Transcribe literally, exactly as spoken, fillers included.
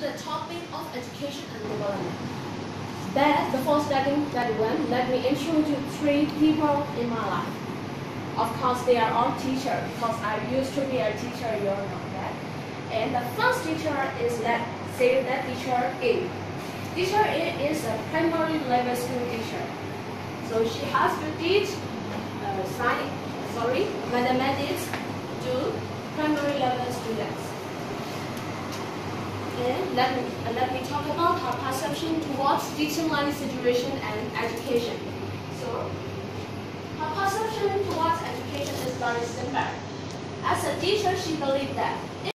the topic of education and development. But before starting that one, let me introduce you three people in my life. Of course, they are all teachers because I used to be a teacher, you all know that. And the first teacher is that say that teacher A. Teacher A is a primary level school teacher. So she has to teach uh, science, sorry, mathematics to primary level students. And let me, uh, let me talk about her perception towards teaching learning situation and education. So, her perception towards education is very simple. As a teacher, she believed that